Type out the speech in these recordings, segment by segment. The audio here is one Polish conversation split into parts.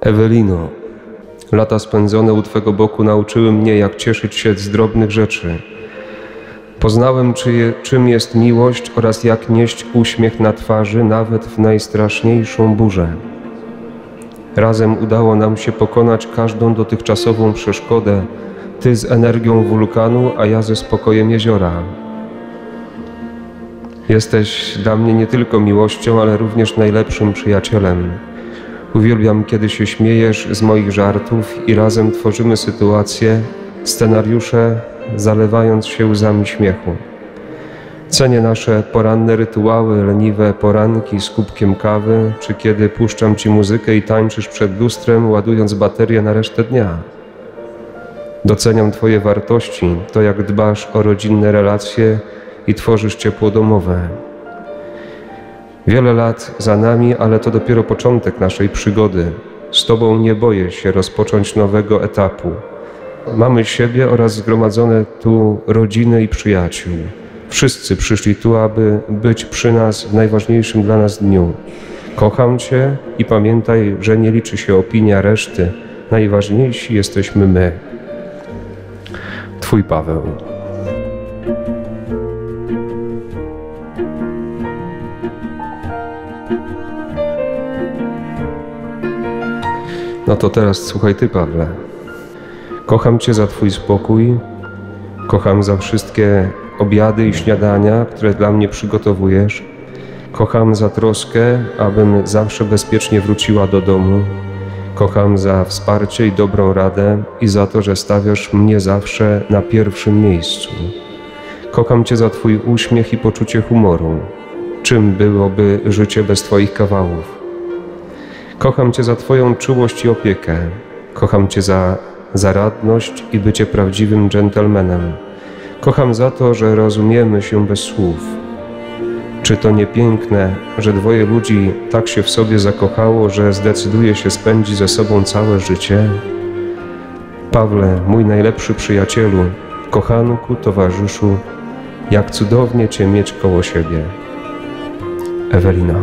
Ewelino, lata spędzone u Twego boku nauczyły mnie, jak cieszyć się z drobnych rzeczy. Poznałem, czym jest miłość oraz jak nieść uśmiech na twarzy nawet w najstraszniejszą burzę. Razem udało nam się pokonać każdą dotychczasową przeszkodę, Ty z energią wulkanu, a ja ze spokojem jeziora. Jesteś dla mnie nie tylko miłością, ale również najlepszym przyjacielem. Uwielbiam, kiedy się śmiejesz z moich żartów i razem tworzymy sytuacje, scenariusze, zalewając się łzami śmiechu. Cenię nasze poranne rytuały, leniwe poranki z kubkiem kawy, czy kiedy puszczam Ci muzykę i tańczysz przed lustrem, ładując baterię na resztę dnia. Doceniam Twoje wartości, to jak dbasz o rodzinne relacje i tworzysz ciepło domowe. Wiele lat za nami, ale to dopiero początek naszej przygody. Z Tobą nie boję się rozpocząć nowego etapu. Mamy siebie oraz zgromadzone tu rodziny i przyjaciół. Wszyscy przyszli tu, aby być przy nas w najważniejszym dla nas dniu. Kocham Cię i pamiętaj, że nie liczy się opinia reszty. Najważniejsi jesteśmy my. Twój Paweł. No to teraz słuchaj Ty, Pawle. Kocham Cię za Twój spokój, kocham za wszystkie obiady i śniadania, które dla mnie przygotowujesz. Kocham za troskę, abym zawsze bezpiecznie wróciła do domu. Kocham za wsparcie i dobrą radę i za to, że stawiasz mnie zawsze na pierwszym miejscu. Kocham Cię za Twój uśmiech i poczucie humoru. Czym byłoby życie bez Twoich kawałów? Kocham Cię za Twoją czułość i opiekę. Kocham Cię za zaradność i bycie prawdziwym dżentelmenem. Kocham za to, że rozumiemy się bez słów. Czy to nie piękne, że dwoje ludzi tak się w sobie zakochało, że zdecyduje się spędzić ze sobą całe życie? Pawle, mój najlepszy przyjacielu, kochanku, towarzyszu, jak cudownie Cię mieć koło siebie. Ewelina.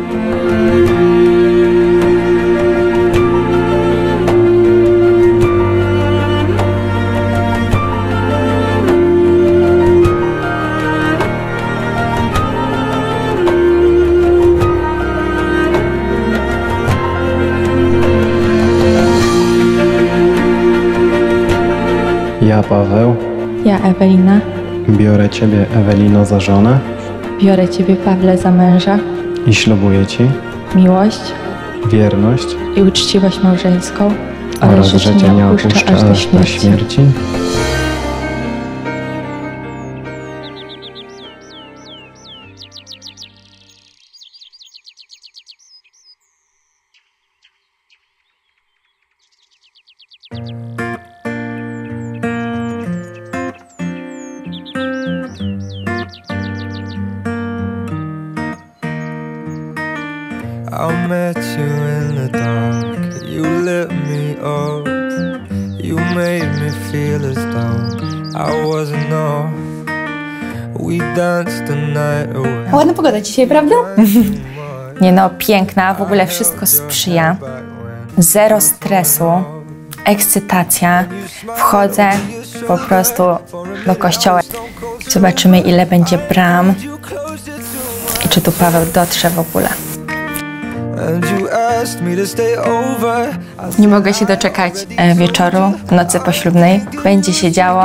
Ja, Paweł, Ja, Ewelina, biorę Ciebie, Ewelino, za żonę biorę Ciebie, Pawle, za męża, i ślubuję Ci miłość wierność i uczciwość małżeńską oraz, że Cię nie opuszczę aż do śmierci. I met you in the dark, you lit me up, you made me feel as though I wasn't enough. We danced the night away. Ładna pogoda dzisiaj, prawda? Nie no, piękna, w ogóle wszystko sprzyja. Zero stresu, ekscytacja. Wchodzę po prostu do kościoła. Zobaczymy, ile będzie bram i czy tu Paweł dotrze w ogóle. Nie mogę się doczekać wieczoru, nocy poślubnej. Będzie się działo.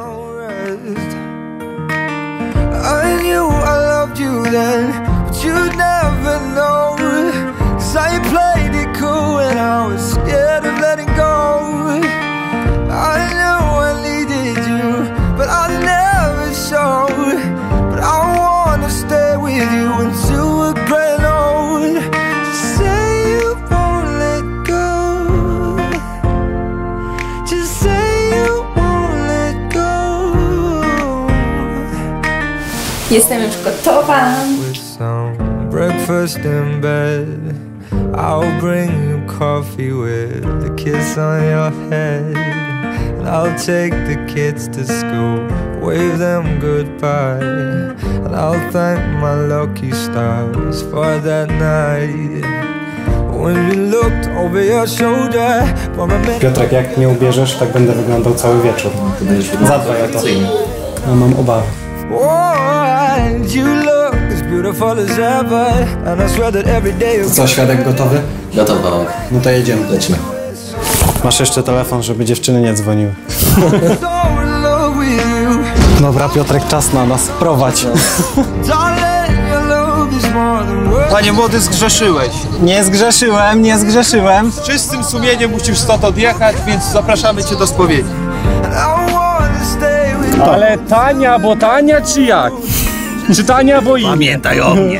Jestem już gotowa. Breakfast in bed, I'll bring you coffee with a kiss on your head, and I'll take the kids to school, wave them goodbye, and I'll thank my lucky stars for that night when you looked over your shoulder for a minute. Piotrek, jak mnie ubierzesz, tak będę wyglądał cały wieczór. Zadbaj o to. No, mam obawy. Oh, and you look as beautiful as ever, and I swear that every day Co, świadek gotowy? Gotowa. No to jedziemy. Lecimy. Masz jeszcze telefon, żeby dziewczyny nie dzwoniły. so in love with you. Dobra, Piotrek, czas na nas. Prowadź. Darling, your love is more than words. Panie młody, zgrzeszyłeś. Nie zgrzeszyłem, nie zgrzeszyłem. Z czystym sumieniem musisz stąd odjechać, więc zapraszamy cię do spowiedzi. And I wanna stay with you. Ale Tania, bo Tania czy jak? Czy Tania, bo imię? Pamiętaj o mnie.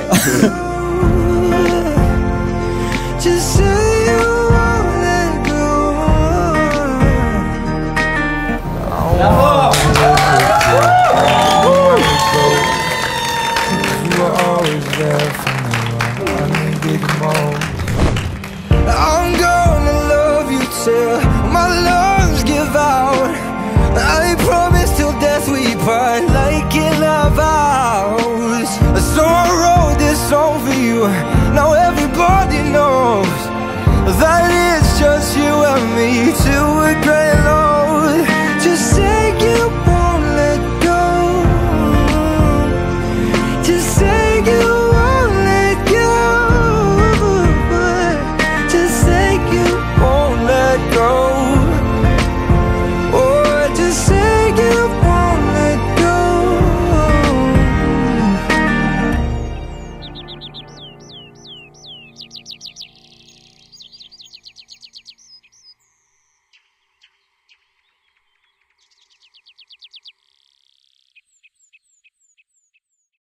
Just say you won't let go. You were always there for me when I needed you most. I'm gonna love you till my lungs give out. I promise till death we part, like in our vows. So I wrote this song for you. Now everybody knows that it's just you and me till we're gray